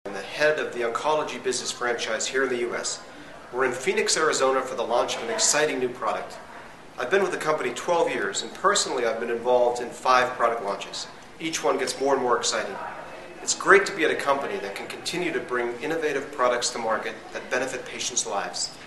I'm the head of the oncology business franchise here in the U.S. We're in Phoenix, Arizona for the launch of an exciting new product. I've been with the company 12 years, and personally I've been involved in 5 product launches. Each one gets more and more exciting. It's great to be at a company that can continue to bring innovative products to market that benefit patients' lives.